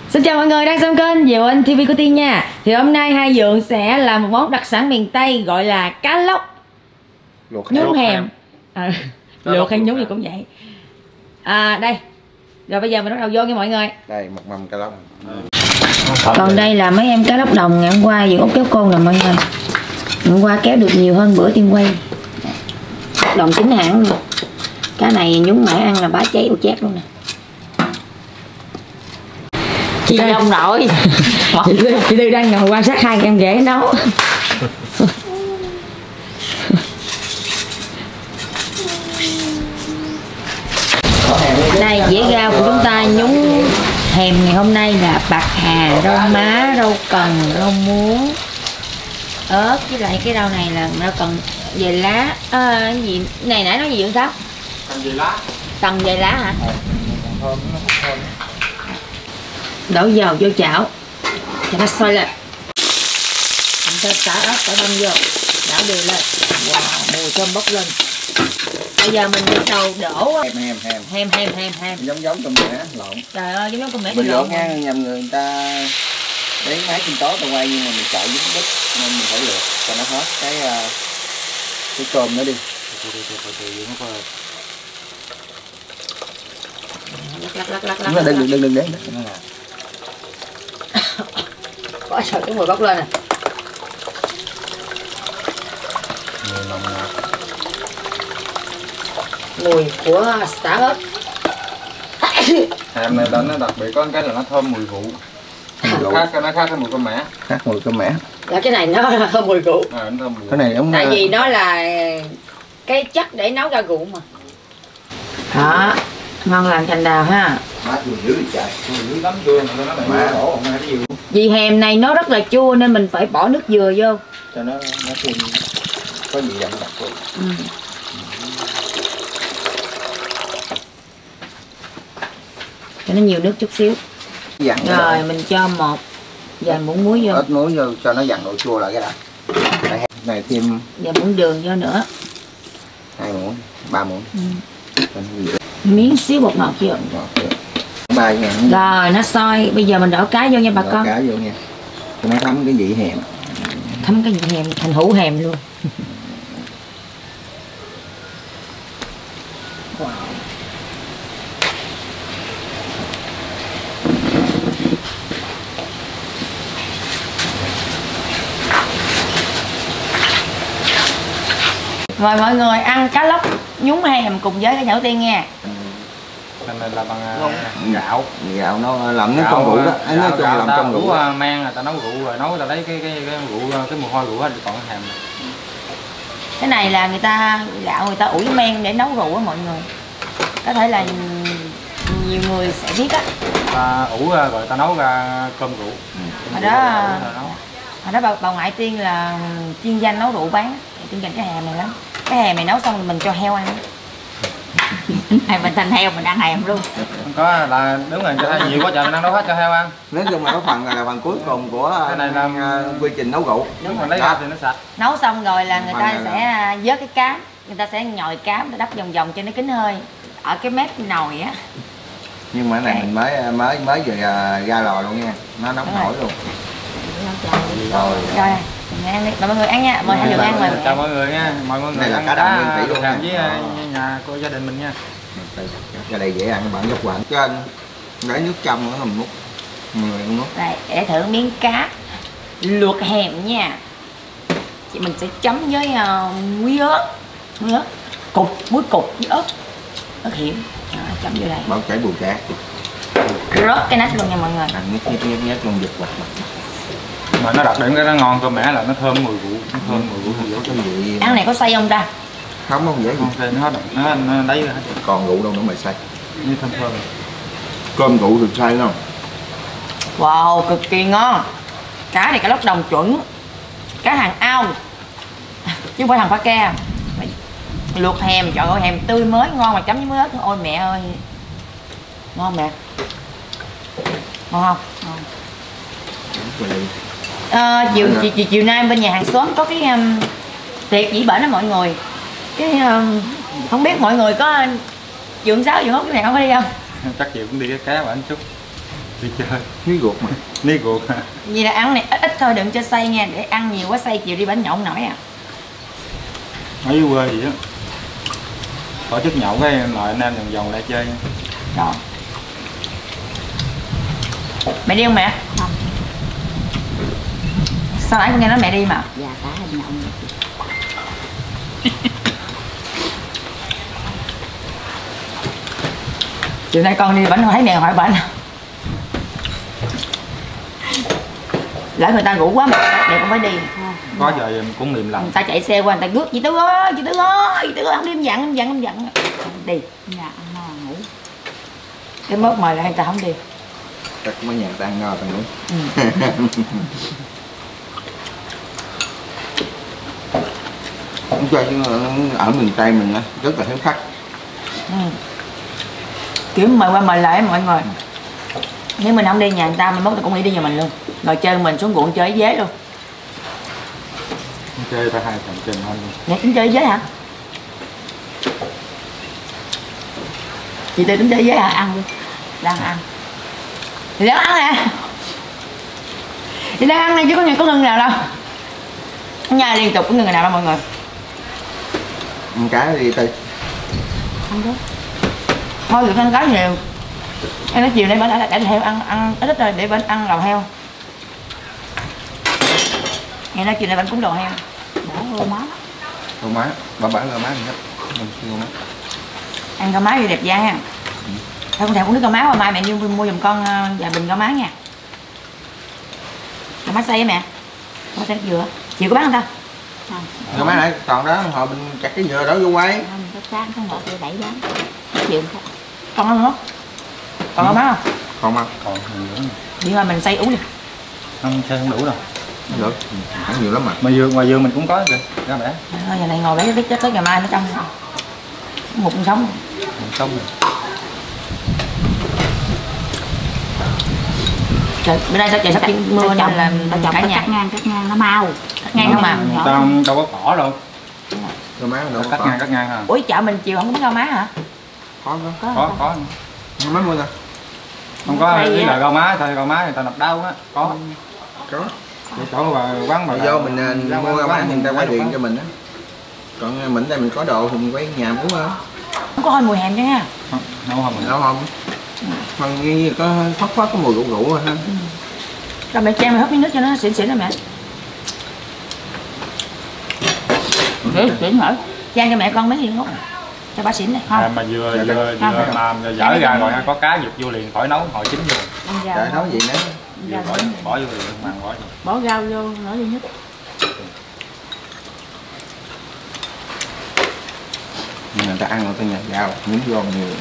Xin chào mọi người đang xem kênh Diệu Anh TV của Tiên nha. Thì hôm nay Hai Dượng sẽ làm một món đặc sản miền Tây gọi là cá lóc nhúng hèm. Luộc hay nhúng gì cũng vậy. Đây. Rồi bây giờ mình bắt đầu vô nha mọi người. Đây một mâm cá lóc. Còn đây là mấy em cá lóc đồng ngày hôm qua Dượng Út kéo con nè mọi người. Ngày hôm qua kéo được nhiều hơn bữa Tiên quay. Đồng chính hãng luôn. Cá này nhúng mãi ăn là bá cháy ù chét luôn nè. Chị ông nội. Chị Tư đang ngồi quan sát hai em ghẻ nấu. Đây dĩa rau của chúng ta nhúng hèm ngày hôm nay là bạc hà, rau má, rau cần, rau muống, ớt, với lại cái rau này là rau cần về lá. Cái gì này nãy nói gì vậy sao? Cần về lá. Cần về lá hả? Đổ dầu vô chảo cho nó sôi lên, mình cho xả ớt xả băm vô, đảo đều lên. Wow, mùi thơm bốc lên. Bây giờ mình bắt đầu đổ hèm giống tôm mẻ lộn. Trời ơi, giống tôm mẻ mình lộn nha. Nhầm người ta lấy máy sinh tố tao quay, nhưng mà mình sợ dính đất nên mình phải luộc cho nó hết cái cơm nữa đi. Lắc. Đừng để có sợ cái mùi bốc lên nè. Mùi của xả ớt. hèm này nó đặc biệt có cái là nó thơm mùi rượu. Nó khác cái mùi cơm mẻ. Khác mùi cơm mẻ. Là cái này nó thơm mùi rượu. Cái này đúng. Tại vì nó là cái chất để nấu ra rượu mà. Đó, ngon lành cành đào ha. Vì hèm này nó rất là chua nên mình phải bỏ nước dừa vô cho nó thêm có gì đậm đặc luôn. Cho nó nhiều nước chút xíu. Rồi mình cho một vài muỗng muối vô. Ít muối vô cho nó dặn độ chua lại cái đã. Này thêm vài muỗng đường vô nữa. 2 muỗng, 3 muỗng. Miếng xíu bột ngọt vô. 3 nha. Rồi nó sôi, bây giờ mình đổ cá vô nha bà con. Cá vô nha. Cho nó thấm cái vị hèm. Thấm cái vị hèm thành hũ hèm luôn. Wow. Rồi mọi người ăn cá lóc nhúng hèm cùng với cái nhậu Tiên nha. Này là bằng gạo nó làm nước trong rượu đó. Nói chung làm trong rượu men người ta nấu rượu rồi nấu, ta lấy cái rượu, cái mùi hôi rượu hết còn hèm. Cái này là gạo người ta ủ với men để nấu rượu á mọi người. Có thể là nhiều người sẽ biết á. Ta ủ rồi ta nấu ra cơm rượu. Hồi đó bà ngoại Tiên là chuyên danh nấu rượu bán. Tiên dành cái hèm này lắm. Cái hèm này nấu xong rồi mình cho heo ăn. Hay mình thành heo mình ăn hèm luôn. Không có là đúng rồi, cho nhiều quá trời mình ăn nấu hết cho heo ăn. Nói chung là cái phần này là phần cuối cùng của cái này là quy trình nấu rượu. Đúng rồi, lấy ra thì nó sạch. Nấu xong rồi là người ta sẽ vớt cái cám, người ta sẽ nhồi cám, đắp vòng vòng cho nó kín hơi ở cái mép nồi á. Nhưng mà cái này mình mới vừa ra lò luôn nha, nó nóng hổi luôn. Rồi mình ăn đi, mọi người ăn nha, mời Hai Dượng ăn mời. Chào mọi người nha, mời mọi người ăn cá đồng luôn với nhà của gia đình mình nha. Ra đây dễ ăn, bạn gấp quạnh trên lấy nước trong nó mình múc. Người múc. Đây để thử miếng cá luộc hèm nha. Chị mình sẽ chấm với muối ớt, cục muối cục với ớt hiểm. Chấm vô đây. Bao chảy bùi cá. Rớt cái nách luôn nha mọi người. Ăn nhét luôn giật quạt. Mà nó đặc điểm cái nó ngon cơm mẻ là nó thơm mùi rượu, Ăn này có xay không ta? Không dễ gì. Không, nó lấy ra hết. Còn rượu đâu nữa mà xay. Như thơm. Cơm rượu được xay không? Wow, cực kỳ ngon. Cá này cá lóc đồng chuẩn. Cá hàng ao chứ không phải thằng pha ke. Luộc hèm, trời ơi hèm tươi mới ngon mà chấm với muối ớt. Ôi mẹ ơi. Ngon mẹ. Ngon không? Ngon. Chiều nay bên nhà hàng xóm có cái tiệc dĩ bệnh đó mọi người. Cái không biết mọi người có Dượng Sáu Dượng Út cái này không có đi không? Chắc chịu cũng đi cái cá bản chút. Đi chơi. Ní ruột mà. Ní ruột. Vì là ăn này ít ít thôi, đừng cho xay nha, để ăn nhiều quá xay chiều đi bánh nhậu không nổi à. Ở dưới quê gì á. Tổ chức nhậu cái lại anh em vòng vòng lại chơi. Rồi. Mẹ đi không mẹ? Không. Sao nãy con nghe nói mẹ đi mà? Dạ cả hành động. Chiều nay con đi bánh thấy mẹ hỏi bánh. Lỡ người ta ngủ quá mà mẹ cũng phải đi. Có giờ em cũng niệm lòng. Người ta chạy xe qua người ta rước chị Tứ ơi, chị Tứ ơi, chị Tứ ơi, không đi em dặn. Đi. Dạ ăn no ngủ. Cái mốt mời lại người ta không đi. Chắc mấy nhà ta ăn ngon tao ngủ. Không cho chứ ở miền Tây mình á rất là hiếu khách. Kiểu mời qua mời lại mọi người. Nếu mình không đi nhà người ta mình mốt ta cũng nghĩ đi nhà mình luôn. Rồi chơi mình xuống ruộng chơi với dế luôn. Chơi ta hai thằng trình anh luôn. Mẹ tính chơi với dế hả? Chị Tư tính chơi với dế hả? Ăn đi. Đang ăn. Thì đang ăn nè. Thì đang ăn này chứ có ngừng nào đâu. Nhà liên tục có ngừng nào đâu mọi người. Ăn cá đi Tư. Ăn đó. Thôi được ăn cá nhiều. Em nói chiều nay bánh đã heo ăn ít rồi để bánh ăn đầu heo. Nghe nói chiều nay bánh cúng đầu heo. Bỏ rau má. Rau má, bà bán rau má gì hết. Mình rau má. Ăn rau má thì đẹp da ha. Thôi con thèm uống nước rau má qua mai mẹ như mua giùm con vài bình rau má nha. Rau má xay á mẹ. Rau xay nước dừa. Chiều có bán không ta? Không. Rau má nãy còn đó họ mình chặt cái dừa đó vô quay. Không, có sáng có ngọt để đẩy bán. Chịu không? Còn không nữa. Còn rau má không? Còn mà. Còn nhiều lắm. Đi thôi mình xay uống đi. Không chơi không đủ đâu. Được, ăn nhiều lắm mà. Mà ngoài vườn mình cũng có kìa. Ra bẻ. Thôi giờ này ngồi lấy cái tới ngày mai nó trong. Một con sống. Mình xong rồi. Trời, bữa nay sao trời sắp mưa nên là cả nhà cắt ngang nó mau. cắt ngang không mà. Tao đâu có cỏ đâu. Rau má đâu có Cắt ngang hả? Ủa chợ mình chiều không có bán rau má hả? Có. Có. Rau má mua ra. Không có ý là rau má thôi, rau má người ta nộp đau á. Có. Để chỗ bà quán bà Do mình mua rau má thì người ta quay điện cho mình á. Còn mình đây mình có đồ thì mình quay nhà đúng không? Không có hơi mùi hèm chứ ha. Nấu không? Đâu không. Còn như có thoát có mùi rượu rồi ha. Rồi mẹ chan mày hấp miếng nước cho nó xỉn rồi mẹ. Xỉn hả? Chan cho mẹ con mấy viên nốt. Cho bà xỉn này. À, mà vừa mà dở ra rồi ha, có cá vụt vô liền khỏi nấu hồi chín vô. Trời nấu gì nữa. Bỏ vô liền, mặn bỏ vô. Bỏ rau vô nữa đi nhất. Người ta ăn rồi cái nhà rau nhúng vô nhiều.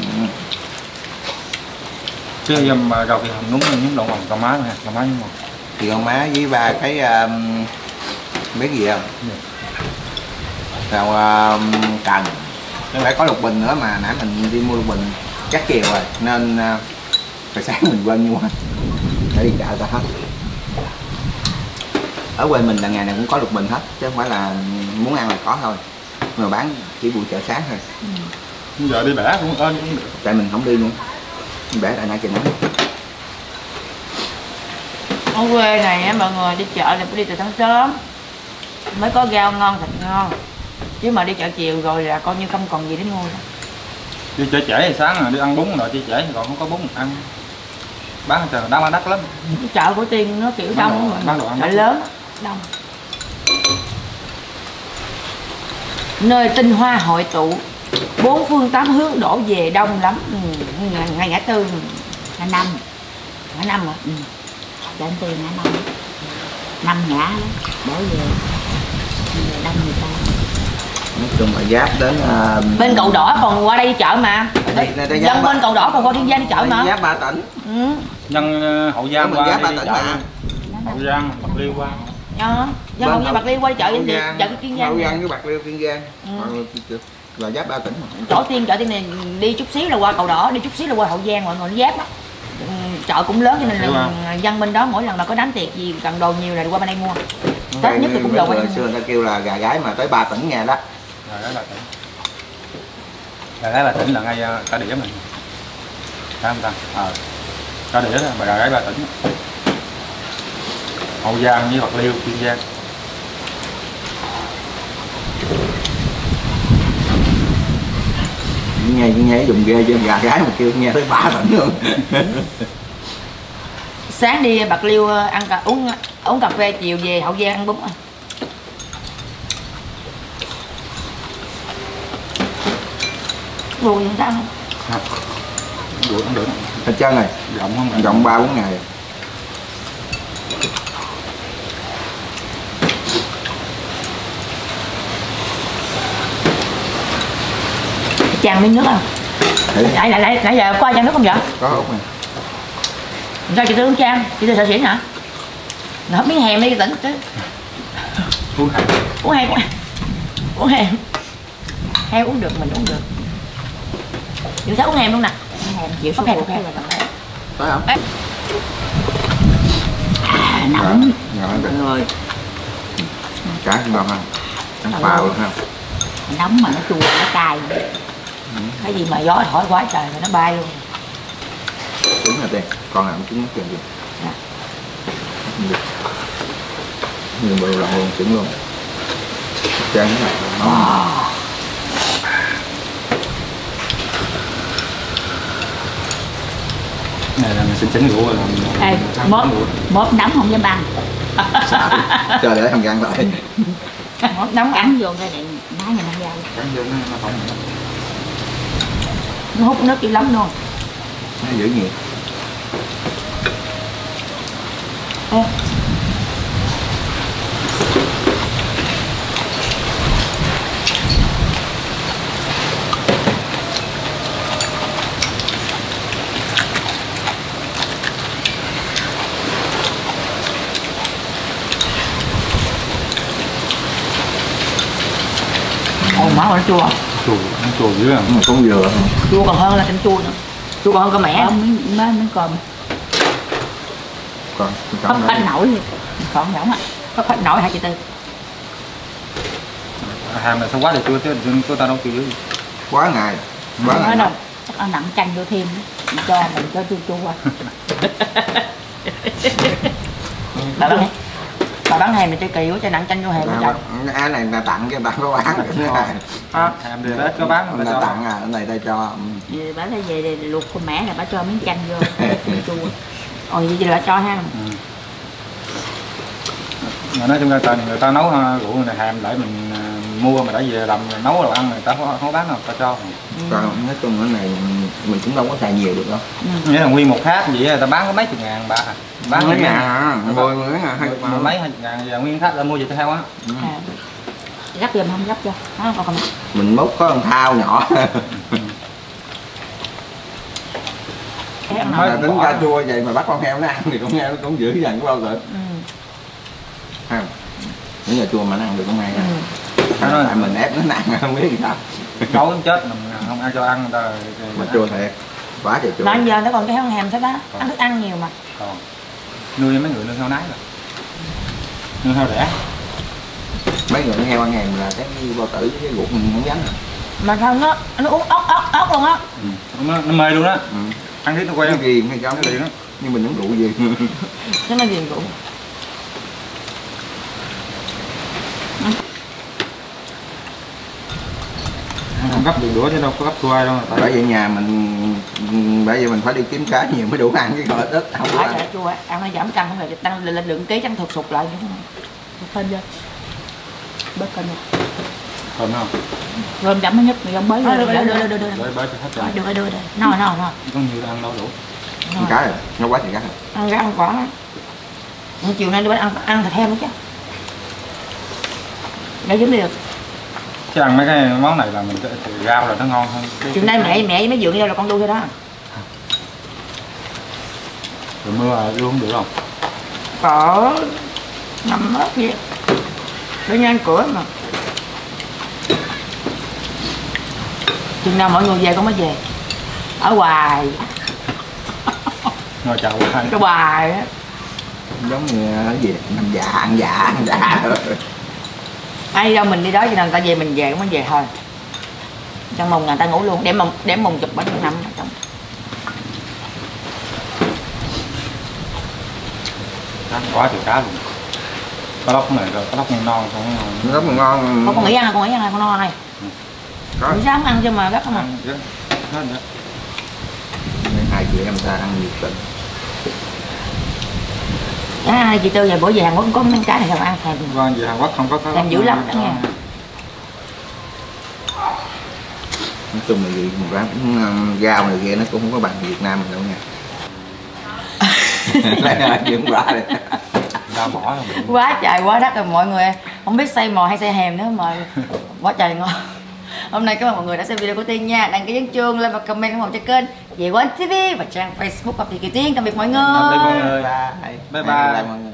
Chứ mà rau thì hầm nhúng đậu hồng rau má nha, rau má nhúng ngọt. Thì con má với ba cái biết gì không? Rau cần. Chứ phải có lục bình nữa mà nãy mình đi mua lục bình chắc chiều rồi nên phải sáng mình quên mua để đi chợ ta hết. Ở quê mình là ngày nào cũng có lục bình hết chứ không phải là muốn ăn là có thôi, mà bán chỉ buổi chợ sáng thôi. Giờ đi bẻ cũng ơn cũng được. Tại mình không đi luôn, bẻ tại nãy trời nắng. Ở quê này á mọi người đi chợ là phải đi từ sáng sớm mới có rau ngon thịt ngon, chứ mà đi chợ chiều rồi là coi như không còn gì để mua. Đi chợ trễ thì sáng rồi đi ăn bún rồi đi trễ thì còn không có bún ăn. Bán trời đắt lắm. Chợ của Tiên nó kiểu đông, chợ lớn đông. Nơi tinh hoa hội tụ, bốn phương tám hướng đổ về đông lắm. Ngay ngã tư Ngã năm. ngã năm hả? Cho anh Tiền ngã năm. 5 ngã đó. Bỏ về. Đông người ta. Nói chung là giáp đến bên Cầu Đỏ còn qua đây đi chợ mà. Dân bên Cầu Đỏ còn qua Kiên Giang đi chợ mà. Giáp 3 tỉnh. Nhân Hậu Giang qua giáp 3 đi tỉnh chợ. mà. Hậu Giang, Bạc Liêu qua. Dân Hậu Giang Bạc Liêu qua đi chợ chợ Kiên Giang. Hậu Giang với Bạc Liêu Kiên Giang. Là giáp 3 tỉnh mà. Chợ Tiên này đi chút xíu là qua Cầu Đỏ, đi chút xíu là qua Hậu Giang, mọi người nó giáp á. Chợ cũng lớn cho nên là dân bên đó mỗi lần mà có đám tiệc gì cần đồ nhiều là qua bên đây mua. Tết nhất thì cũng đồ qua đây. Xưa người ta kêu là gà gái mà tới 3 tỉnh nghe đó. Gà gái Bà tỉnh là ngay cả đĩa mình. Thấy không ta? Cả đĩa đó, bà gà gáy Bà Tỉnh, Hậu Giang với Bạc Liêu, Kiên Giang. Nghe dùng ghê chứ gà gái mà kêu nghe tới 3 Tỉnh luôn. Sáng đi Bạc Liêu ăn uống cà phê, chiều về Hậu Giang ăn bún. Buồn vậy sao không? Không được. Hết trơn rồi. Rộng không? Rộng 3-4 ngày. Chan miếng nước không? Nãy giờ có ai chan nước không vậy? Có Út nè. Sao chị Tư uống chan? Chị Tư sợ xỉn hả? Hấp miếng hèm đi Tỉnh chứ. Uống hạt. Uống hèm. Heo uống được, mình uống được. Chị Sáu uống hèm luôn nè. Hèm chịu số Ok. Phải không? Nóng Rồi. Cá ngon không? Ăn phao luôn không? nóng mà nó chua nó cay. Cái gì mà gió thổi quá trời rồi nó bay luôn. Trứng là đây, con nào cũng trứng hết trơn kìa. Dạ. Được. Nhiều bự lòng luôn, trứng luôn. Tráng cái này ngon. Này là mình xin chỉnh rượu rồi. Ê, mốt nóng không dám ăn. Chờ để thằng gan lại. Mốt nóng ăn. Cắn vô cái này má nhà nó dao. Cắn vô nó không. Nó hút nước dữ lắm luôn. Nó giữ nhiệt. Ôi má mà nó chua. Chua dữ à. Cũng vừa. Chua còn hơn là canh chua nữa. Chua còn hơn cả mẹ. Không miếng cơm. Còn Hấp bánh nổi luôn. Còn nhõng á. Có khách nổi hả chị Tư? Hàm này sao quá thì chua chứ cô ta đâu chua dữ. quá ngày. Quá Nói ngày. đâu. Chắc ăn nặng chanh vô thêm. Mình cho chua chua qua. Bà bán hèm này chơi kỳ quá, cho nặng chanh vô hèm trời. Cái này là tặng cho bạn có bán được nữa. Hàm thì ít có bán người ta Là cho. tặng cái này ta cho. Vì bà lấy về để luộc con mẻ là bà cho miếng chanh vô. Chua. Ôi vậy là cho ha. Mà nói chung là người ta nấu rượu này hàm lại mình mua mà đã về làm nấu đồ ăn người ta không bán đâu, ta cho. Còn nói chung cái này mình cũng đâu có xài nhiều được đâu. Nghĩa là nguyên một tháp vậy người ta bán có mấy chục ngàn bà. Bán mấy ngàn hả? 10 ngàn hay mấy 20 ngàn giờ nguyên tháp là mua gì theo á. Gấp giùm không gấp cho. Còn Mình múc có con thao nhỏ. Mà tính cà chua vậy mà bắt con heo nó ăn thì con heo nó cũng dữ dằn bao giờ. Ha. Nếu giờ chua mà nó ăn được con heo nha. Tại mình ép nó ăn không biết sao. Nấu chết mình không ai cho ăn người ta. Mà chua thiệt. Quá trời chua. nói giờ nó còn cái heo hèm thế đó. Ăn thức ăn nhiều mà. Còn nuôi mấy người nuôi heo nái rồi. Nuôi heo đẻ. Mấy người heo ăn hèm là cái bao tử với ruột mình không dám. Mà sao nó uống ốc luôn á. Nó mê luôn đó. Ăn thiết nó quen. Nó ghiền hay sao? Nó liền đó. Nhưng mình uống rượu gì. Nó là ghiền rượu. Không gấp được đũa chứ đâu có gấp thua ai đâu. Bởi vậy nhà mình phải đi kiếm cá nhiều mới đủ ăn cái gọi ít không Phải ăn. là chua ăn nó giảm cân không phải tăng lên lượng ký chẳng thụt sụt lại nữa. Thêm vô. Bớt cân vô. Còn không? Rơm chấm mới nhất người ông bới. Đưa. Để bớt cho hết rồi. Đưa. No. Có nhiều ăn đâu đủ. Ăn cá rồi, nó quá trời cá rồi. Ăn ra ăn quả. Chiều nay đưa ăn thịt heo nữa chứ. Để dính được. Chứ ăn mấy cái món này là mình rau là nó ngon hơn. Chiều nay mẹ với mấy dượng đâu là con đuôi thôi đó. Rồi mưa luôn được không? Cỡ 5 mét vậy. Để nhanh cửa mà. Chừng nào mọi người về con mới về. Ở hoài. Ngồi chào hai. Cái hoài á. Giống như cái gì ăn dạ. Ai đâu mình đi đó cho nên người ta về mình về cũng mới về thôi. Trong mùng người ta ngủ luôn, để mùng chụp bao nhiêu năm ở trong. quá trời cá luôn. Cá lóc này rồi cá lóc non không ngon. Rất là ngon. Con nghĩ ăn là con nghĩ ăn là con no này. Có. Không dám ăn chứ mà rất không. Ăn chứ. Hết nữa. Nên 2 chị em ta ăn nhiệt tình. À, chị Tư về bữa về Hàn Quốc có mấy cái này không ăn thèm. Vâng, về Hàn Quốc không có cá Thèm dữ lắm đó nha. Nói chung là gì một quán rau này kia nó cũng không có bằng Việt Nam mình đâu nha. Lại chuyện quả đây. Đau bỏ không? Quá trời quá đất rồi mọi người, không biết xay mò hay xay hèm nữa mà quá trời ngon. Hôm nay cảm ơn mọi người đã xem video của Tiên nha, đăng ký nhấn chuông lên và comment ủng hộ cho kênh Về Quán TV và trang Facebook của Kiều Tiên. Tạm biệt mọi người. Tạm biệt mọi người. Bye. Bye bye. Bye mọi người.